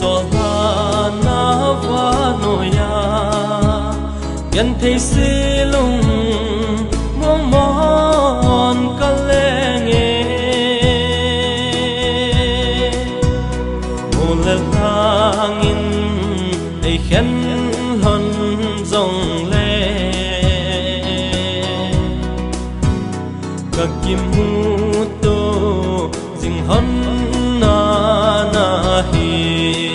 cho ha na va noya yan thấy si lung mong mòn cả lenge một lần thangin để khen hân dòng lệ các kim hu tô dình hân na na hi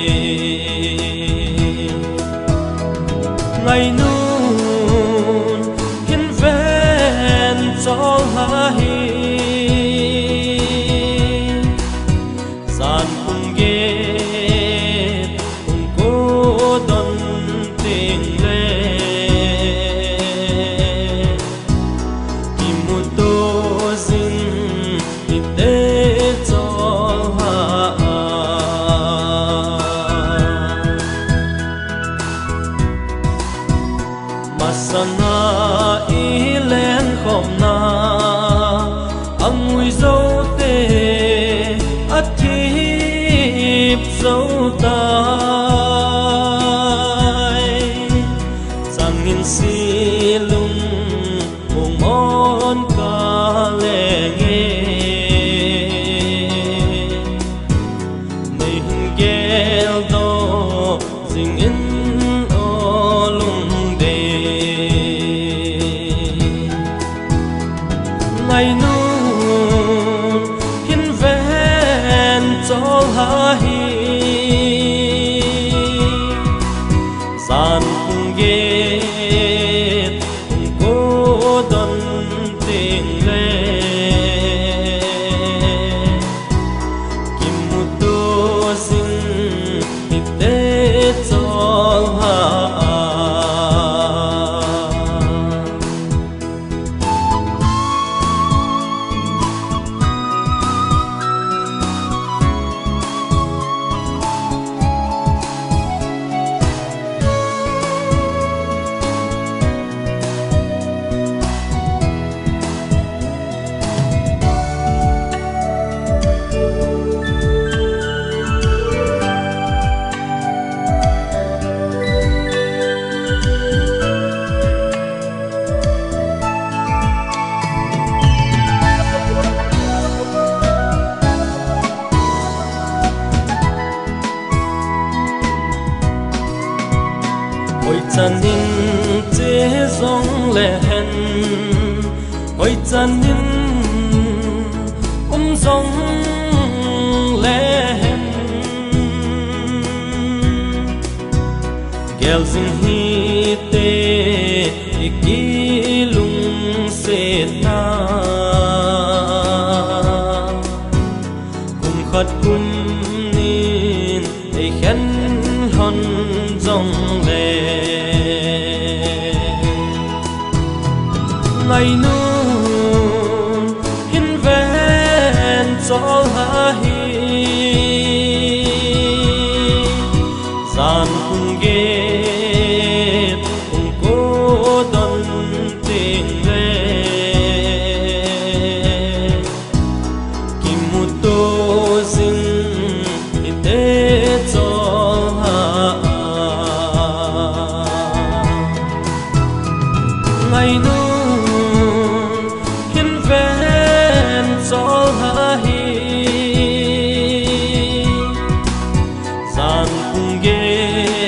ngày nun hiên ven cho ha hi san cùng ghé cùng cố đón tình lệ kim một tô dinh đi tế cho ha masana ilen khom na ang mùi dâu tê ắt thịp dâu tai sang nghìn si lung mong món ca lệ nghe mây hình ghel đô dình in ô lung ngày nun hiên ven cho ha hi san cùng ghé cùng cố đón tình lệ kim một tô dinh thì tế cho ha ôi chan in chế dòng lệ hen ôi chan in dòng lệ hen gel zin hi tê iki lung se na cùng khát cùng nín để khen hân dòng lệ ngày nun hiên ven cho ha hi gian cùng ghé cùng cố đón tình lệ kim một tô dinh thì tế cho ha ngày nun hiên ven cho ha hi gian cùng ghé